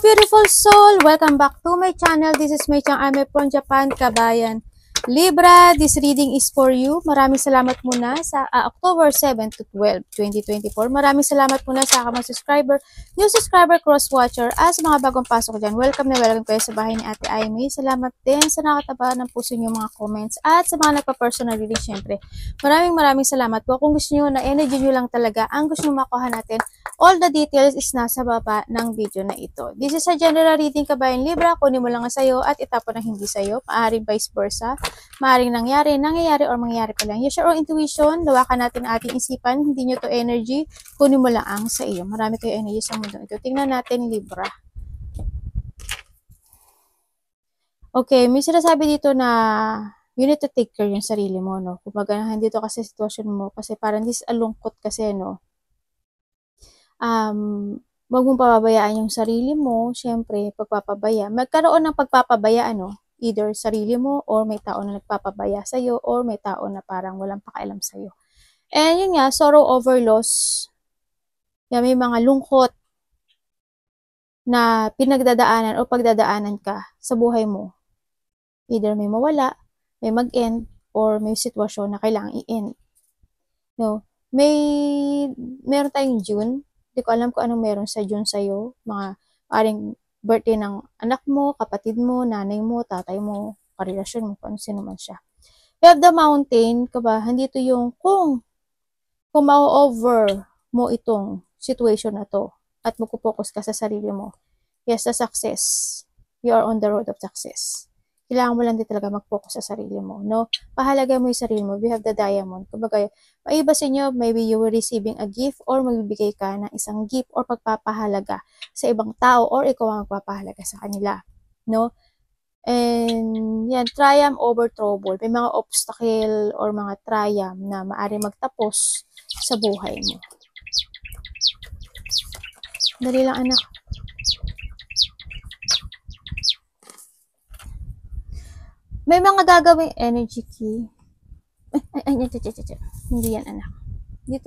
beautiful soul! Welcome back to my channel. This is May Chang Ame from Japan, Kabayan. Libra, this reading is for you. Maraming salamat muna sa October 7 to 12, 2024. Maraming salamat muna sa mga subscriber, new subscriber, cross-watcher, as mga bagong pasok dyan. Welcome na welcome kayo sa bahay ni Ate Aimee. Salamat din sa nakataba ng puso niyo mga comments at sa mga nagpa-personal reading syempre. Maraming salamat po. Kung gusto niyo na energy niyo lang talaga, ang gusto niyo makuha natin, all the details is nasa baba ng video na ito. This is a general reading, Kabayan Libra. Kunin mo lang ang sayo at itapon ang hindi sayo. Maaaring vice versa. Maaaring nangyayari or mangyayari pa lang. Use your own intuition. Lawakan natin ang ating isipan. Hindi nyo to energy. Kunin mo lang ang sa iyo. Marami kayo energy sa mundo ito. Tingnan natin, Libra. Okay, may sinasabi dito na you need to take care yung sarili mo, no? Kumbaga, hindi to kasi sitwasyon mo. Kasi parang disalungkot kasi, no? Wag mong pababayaan yung sarili mo. Syempre, pagpapabaya. Magkaroon ng pagpapabaya, ano? Either sarili mo or may tao na nagpapabaya sa'yo or may tao na parang walang pakialam sa'yo. And yun nga, sorrow over loss. Yan, may mga lungkot na pinagdadaanan o pagdadaanan ka sa buhay mo. Either may mawala, may mag-end, or may sitwasyon na kailangang i-end. No? Meron tayong June. Hindi ko alam kung anong meron sa June sa'yo. Mga paring birthday ng anak mo, kapatid mo, nanay mo, tatay mo, karelasyon mo, kung sino man siya. We have the mountain, handito yung kung ma-over mo itong situation na to at magpo-focus ka sa sarili mo. Yes, the success. You are on the road of success. Kailangan mo lang din talaga mag-focus sa sarili mo, no? Pahalaga mo yung sarili mo. We have the diamond. Kumbaga, maiba sa inyo, maybe you were receiving a gift or magbibigay ka ng isang gift or pagpapahalaga sa ibang tao or ikaw ang magpapahalaga sa kanila, no? And yan, triumph over trouble. May mga obstacle or mga triumph na maaari magtapos sa buhay mo. Dali lang, anak. May mga gagawing energy key. Hindi yan, anak. Dito.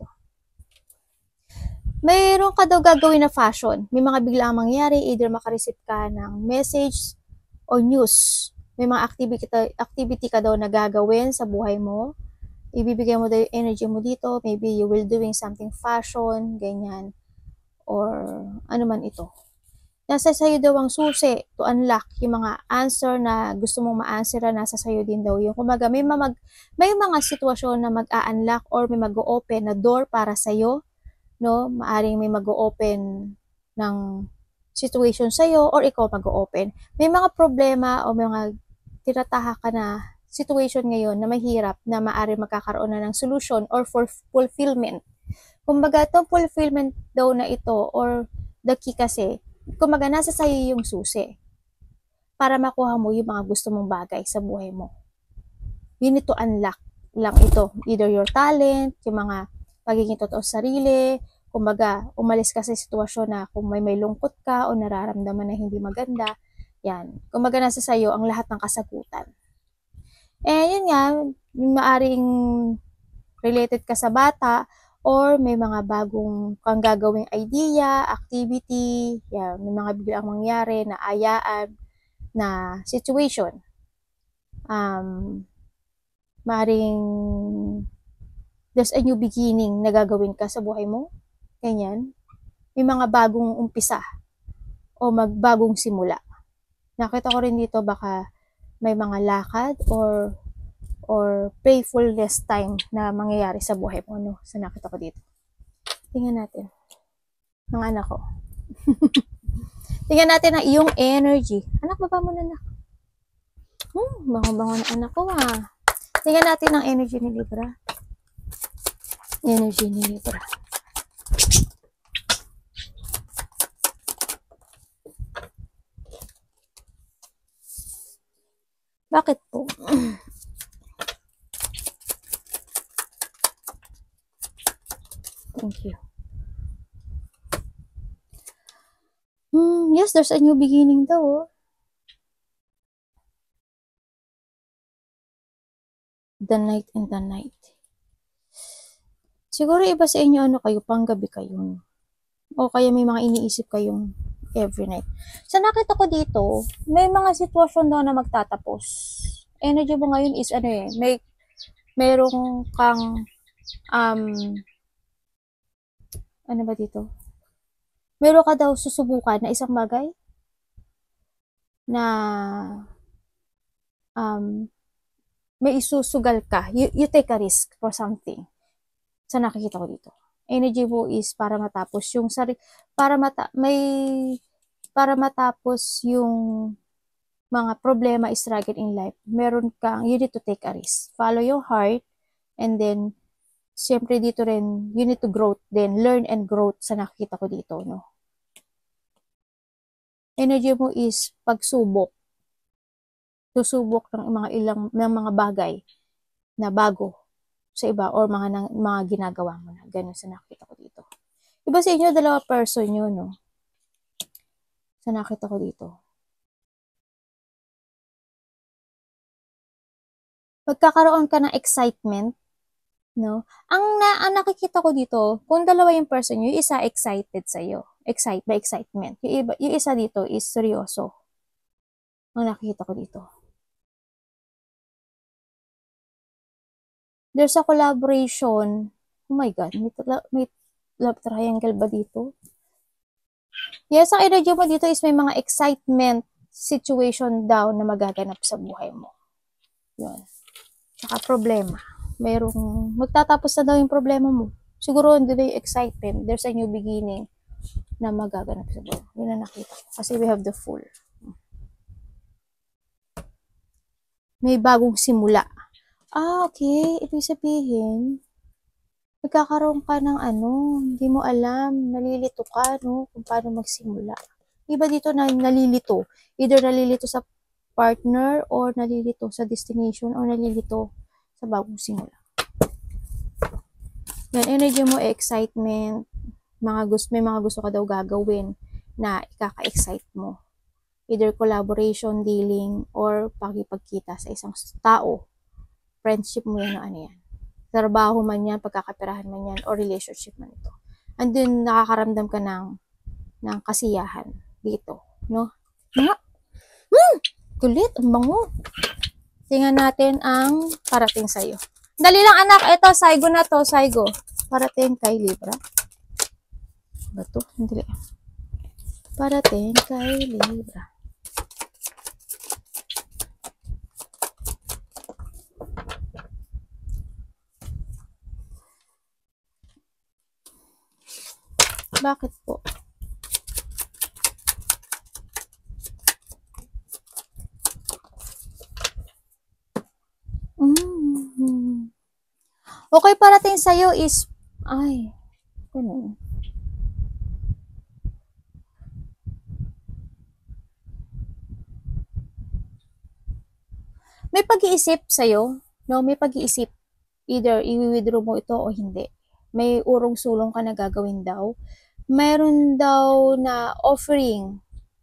Mayroon ka daw gagawin na fashion. May mga biglaang mangyari, either makareceive ka ng message o news. May mga activity ka daw na gagawin sa buhay mo. Ibibigay mo daw yung energy mo dito. Maybe you will doing something fashion, ganyan. Or ano man ito. Nasa sayo daw ang susi to unlock yung mga answer na gusto mong ma-answer na nasa sayo din daw yung kumaga may mga sitwasyon na mag-a-unlock or may mag-o-open na door para sayo, no? Maaring may mag-o-open ng situation sayo or ikaw mag-o-open. May mga problema o may mga tinataha ka na situation ngayon na mahirap na maaring magkakaroon na ng solution or for fulfillment. Kumbaga itong fulfillment daw na ito or the key kasi kumbaga, nasa sayo yung susi para makuha mo yung mga gusto mong bagay sa buhay mo. You need to unlock lang ito. Either your talent, yung mga pagiging totoo sa sarili, kumbaga, umalis ka sa sitwasyon na kung may lungkot ka o nararamdaman na hindi maganda, yan. Kumbaga, nasa sayo ang lahat ng kasagutan. Yun nga, maaring related ka sa bata, or may mga bagong kang gagawing idea, activity, yan, may mga biglang mangyari na ayaan na situation. Maring there's a new beginning na gagawin ka sa buhay mo. Ganyan. May mga bagong umpisa o magbagong simula. Nakita ko rin dito baka may mga lakad or prayfulness time na mangyayari sa buhay mo, no? So, nakita ko dito. Tingnan natin. Ng anak ko. Tingnan natin ang iyong energy. Anak, baba mo na, anak. Bango-bango na anak ko, ha. Tingnan natin ang energy ni Libra. Energy ni Libra. Bakit po? Thank you. Yes, there's a new beginning daw. Oh. The night and the night. Siguro iba sa inyo ano kayo, panggabi kayo. O kaya may mga iniisip kayong every night. Sa nakita ko dito, may mga sitwasyon daw na magtatapos. Energy mo ngayon is ano eh, merong kang ano ba dito? Meron ka daw susubukan na isang bagay na may isusugal ka. You take a risk for something. Sa nakikita ko dito. Energy mo is para matapos yung para matapos yung mga problema, struggle in life. Meron kang, you need to take a risk. Follow your heart, and then siyempre dito rin, you need to grow, then learn and grow sa nakikita ko dito, no? Energy mo is pagsubok. Susubok ng mga bagay na bago sa iba or mga ginagawa mo na. Ganun sa nakita ko dito. Iba sa inyo, dalawa person yun, no? Sa nakita ko dito. Magkakaroon ka ng excitement, no? Ang nakikita ko dito, kung dalawa yung person, yung isa excited sa'yo. By excitement. Yung isa dito is seryoso. Ang nakikita ko dito. There's a collaboration. Oh my God, may love triangle ba dito? Yes, ang energy mo dito is may mga excitement situation daw na magaganap sa buhay mo. Yun. Tsaka problema. Magtatapos na daw yung problema mo. Siguro hindi na yung excitement. There's a new beginning na magaganap sa buhay. Yun na nakita ko. Kasi we have the Fool. May bagong simula. Okay. Ibig sabihin, magkakaroon ka ng hindi mo alam, nalilito ka, no? Kung paano magsimula. Iba dito na nalilito. Either nalilito sa partner or nalilito sa destination or nalilito sa bagong simula. Yan, energy mo, excitement, may mga gusto ka daw gagawin na ikaka-excite mo. Either collaboration, dealing, or pakipagkita sa isang tao. Friendship mo yan o ano yan. Trabaho man yan, pagkakapirahan man yan, or relationship man ito. And then, nakakaramdam ka ng kasiyahan dito. No? Kulit, ang bango. Tingnan natin ang parating sa'yo. Dali lang anak, ito, Saigo na to, Saigo. Parating kay Libra. Bato, hindi. Parating kay Libra. Bakit po? Okay, parating sa'yo is, ganun. May pag-iisip sa'yo, no? May pag-iisip. Either i-withdraw mo ito o hindi. May urong-sulong ka na gagawin daw. Mayroon daw na offering.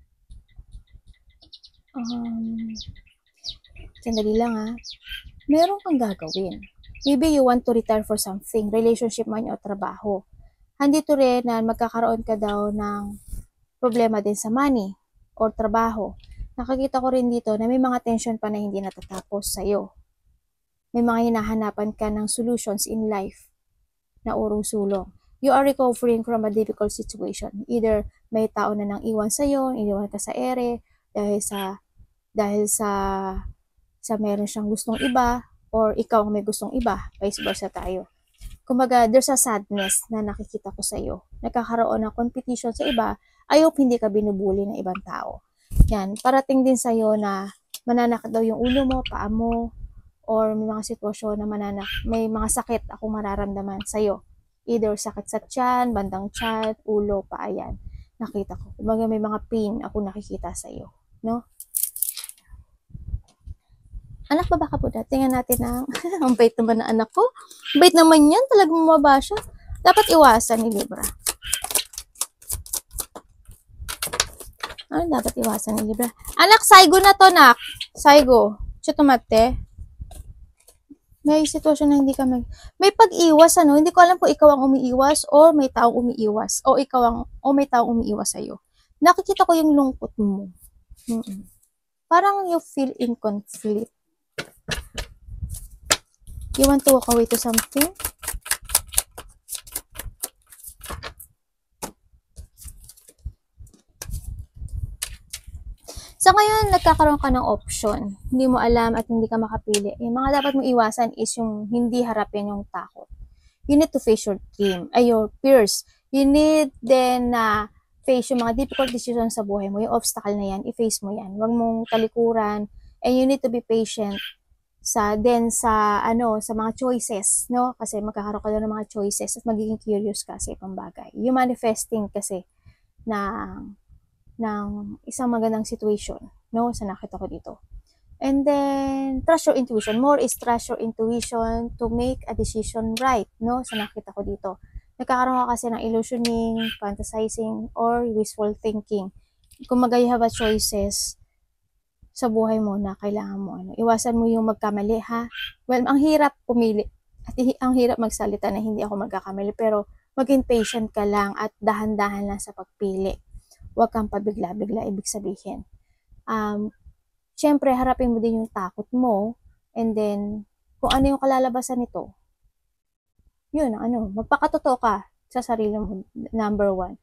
Sandali lang Meron kang gagawin. Maybe you want to retire for something, relationship man o trabaho. Handito rin na magkakaroon ka daw ng problema din sa money or trabaho. Nakakita ko rin dito na may mga tension pa na hindi natatapos sa'yo. May mga hinahanapan ka ng solutions in life na urong-sulong. You are recovering from a difficult situation. Either may tao na nang iwan sa'yo, iniwan ka sa ere, dahil sa meron siyang gustong iba, or ikaw ang may gustong iba, vice versa tayo. Kumbaga, there's a sadness na nakikita ko sa iyo. Nagkakaroon ng competition sa iba, I hope hindi ka binubuli ng ibang tao. Yan, parating din sa iyo na mananak daw yung ulo mo, paa mo, or may mga sitwasyon na may mga sakit ako mararamdaman sa iyo. Either sakit sa tiyan, bandang tiyan, ulo, paa yan. Nakita ko. Kumbaga may mga pain ako nakikita sa iyo, no? Anak ba baka po na? Tingnan natin ang bait naman na anak ko. Bait naman yan. Talagang mababa siya. Dapat iwasan ni Libra. Ano dapat iwasan ni Libra? Anak, Saigo na to, nak. Saigo. Chutumate. May sitwasyon na hindi ka may pag-iwas, Hindi ko alam kung ikaw ang umiiwas or may taong umiiwas. O may taong umiiwas sa'yo. Nakikita ko yung lungkot mo. Parang you feel in conflict. You want to walk away to something? Sa ngayon, nagkakaroon ka ng option. Hindi mo alam at hindi ka makapili. Yung mga dapat mo iwasan is yung hindi harapin yung takot. You need to face your dream, your fears. You need then face yung mga difficult decisions sa buhay mo. Yung obstacle na yan, i-face mo yan. Huwag mong talikuran. And you need to be patient sa mga choices, no? Kasi magkakaroon ka doon ng mga choices at magiging curious ka sa ibang bagay. Yung manifesting kasi ng isang magandang situation, no? Sa nakita ko dito. And then, trust your intuition. More is trust your intuition to make a decision right, no? Sa nakita ko dito. Nagkakaroon ka kasi ng illusioning, fantasizing, or wishful thinking. Kung you have a choices sa buhay mo na kailangan mo, iwasan mo yung magkamali, ha? Well, ang hirap pumili. At ang hirap magsalita na hindi ako magkakamali. Pero, maging patient ka lang at dahan-dahan lang sa pagpili. Huwag kang pabigla-bigla, ibig sabihin. Siyempre, harapin mo din yung takot mo, and then, kung ano yung kalalabasan nito, yun, magpakatotoo ka sa sarili mo, number 1.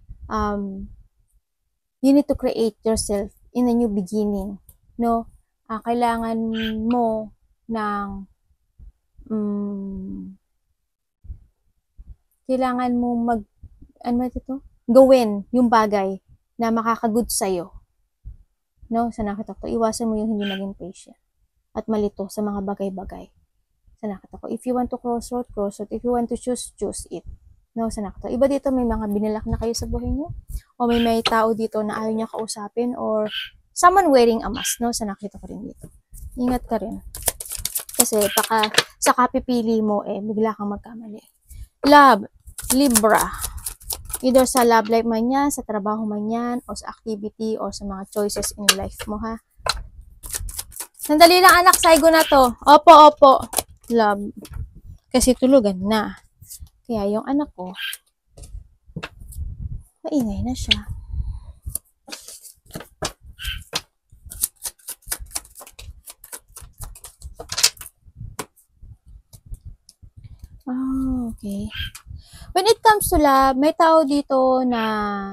You need to create yourself in a new beginning, no? Kailangan mo ng, kailangan mo gawin yung bagay na makakagood sa'yo. No, sa nakita ko, iwasan mo yung hindi maging patient at malito sa mga bagay-bagay. Sa nakita ko, if you want to crossroad, crossroad. If you want to choose, choose it. No, sa nakita ko. Iba dito, may mga binilak na kayo sa buhay niyo. O may tao dito na ayaw niya kausapin, or someone wearing a mask, no? Sa nakita ko rin dito. Ingat ka rin. Kasi baka sa kapipili mo, bigla kang magkamali. Love, Libra. Either sa love life man yan, sa trabaho man yan, o sa activity, o sa mga choices in life mo, ha? Sandali lang, anak, saigo na to. Opo. Love. Kasi tulugan na. Kaya yung anak ko, maingay na siya. Okay. When it comes to love, may tao dito na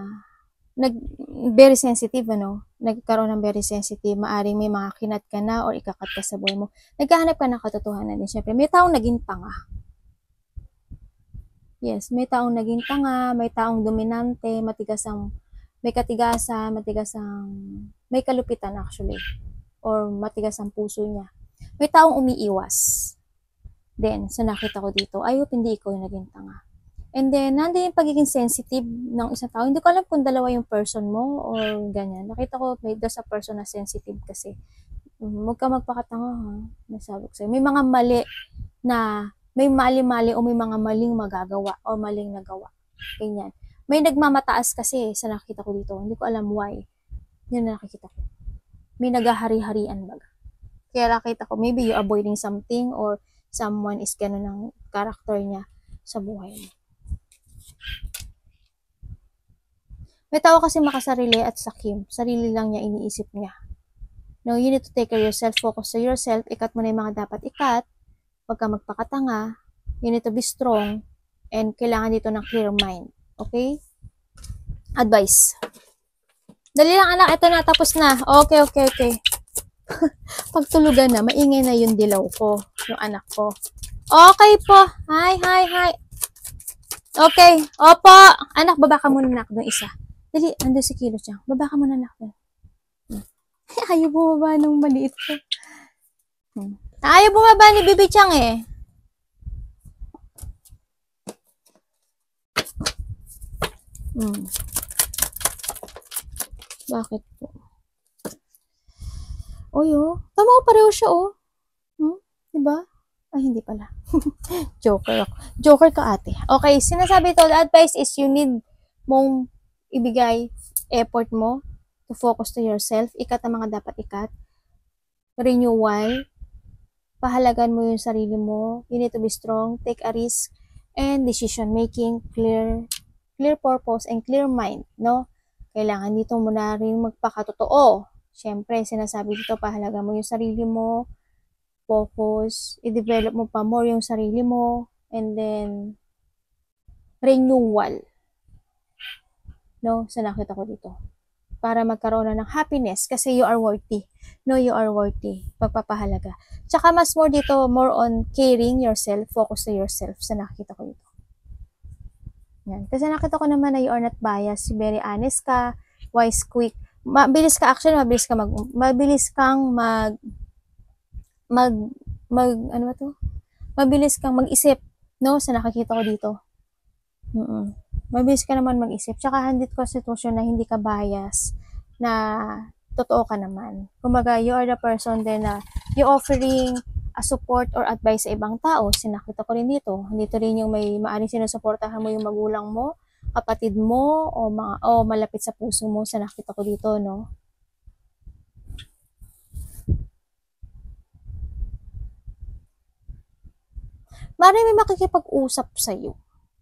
very sensitive, nagkaroon ng very sensitive, maaring may mga kinat ka na or ikakat ka sa buhay mo. Naghahanap ka ng katotohanan din. Siyempre, may taong naging tanga. Yes, may taong naging tanga, may taong dominante, may katigasan, may kalupitan actually, or matigas ang puso niya. May taong umiiwas. Then, sa nakita ko dito, hindi ikaw yung naging tanga. And then, nandiyan yung pagiging sensitive ng isang tao. Hindi ko alam kung dalawa yung person mo or ganyan. Nakita ko, there's a person na sensitive kasi. Huwag ka magpakatanga, ha? Nasabi ko sa'yo. May mga mali na, may mali-mali o may mga maling magagawa o maling nagawa. Ganyan. May nagmamataas kasi sa nakita ko dito. Hindi ko alam why. Yan na nakikita ko. May nagahari-harian baga. Kaya nakita ko, maybe you avoiding something or someone is gano'n ng character niya sa buhay mo. May tao kasi makasarili at sakim. Sarili lang niya iniisip niya. No, you need to take care of yourself. Focus sa yourself. Ikat mo na yung mga dapat ikat. Huwag ka magpakatanga. You need to be strong. And kailangan dito ng clear mind. Okay? Advice. Dali lang, anak. Ito na. Tapos na. Okay. Pagtulugan na, maingay na yung dilaw ko. Yung anak ko. Okay po. Hi. Okay. Opo. Anak, baba ka muna, anak. Doon isa. Dali, ando si Kilo Chang. Baba ka muna, anak. Ayaw bumaba ng maliit ko. Ayaw bumaba ni Bibi Chang eh. Bakit po? Tama ko, pareho siya diba? Ay, hindi pala. Joker ako. Joker ka, ate. Okay, sinasabi ito, the advice is you need mong ibigay effort mo to focus to yourself. Ikat ang mga dapat ikat. Renewal. Pahalagan mo yung sarili mo. You need to be strong. Take a risk. And decision making. Clear purpose and clear mind, no? kailangan dito mo na rin magpakatotoo. Siyempre, sinasabi dito, pahalaga mo yung sarili mo, focus, i-develop mo pa more yung sarili mo, and then, renewal. No? So, nakita ko dito. Para magkaroon na ng happiness kasi you are worthy. No, you are worthy. Pagpapahalaga. Tsaka mas more dito, more on caring yourself, focus to yourself. So, nakita ko dito. Yan. Kasi nakita ko naman na you are not biased. Very honest ka, wise, quick. Mabilis ka actually, mabilis kang ano ba to? Mabilis kang mag-isip, no? Sa nakikita ko dito. Mabilis ka naman mag-isip. Tsaka handit constitution na hindi ka bias, na totoo ka naman. Kumbaga, you are the person then na you offering a support or advice sa ibang tao. Sinakita ko rin dito. Dito rin yung may maaring sinusuportahan mo yung magulang mo, kapatid mo, o malapit sa puso mo. Sa nakita ko dito, no? Maaaring may makikipag-usap sa'yo.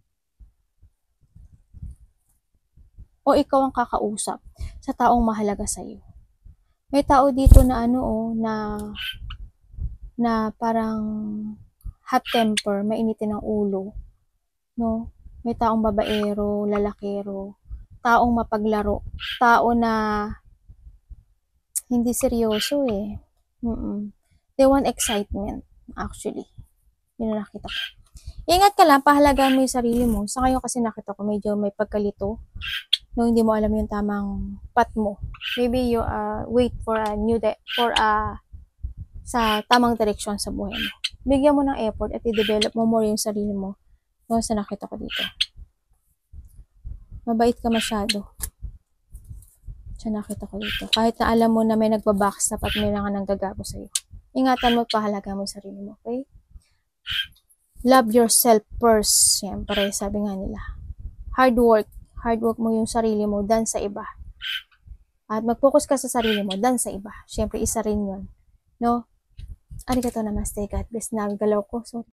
O ikaw ang kakausap sa taong mahalaga sa'yo. May tao dito na na parang hot temper, mainitin ang ulo, no? May taong babaero, lalakero, taong mapaglaro, tao na hindi seryoso eh. They want excitement, actually. Yun ang nakita ko. Ingat ka lang, pahalagaan mo yung sarili mo. Sa ngayon kasi nakita ko medyo may pagkalito. No, hindi mo alam yung tamang path mo. Maybe you wait for sa tamang direksyon sa buhay mo. Bigyan mo ng effort at i-develop mo more yung sarili mo. No, sa nakita ko dito. Mabait ka masyado. Sa nakita ko dito. Kahit na alam mo na may nagbabackstab at may nanggagago sa'yo. Ingatan mo, pahalaga mo yung sarili mo. Okay? Love yourself first. Siyempre, sabi nga nila. Hard work mo yung sarili mo dan sa iba. At mag-focus ka sa sarili mo dan sa iba. Siyempre, isa rin yun. No? Arigato namaste. God bless. Nagagalaw ko. So,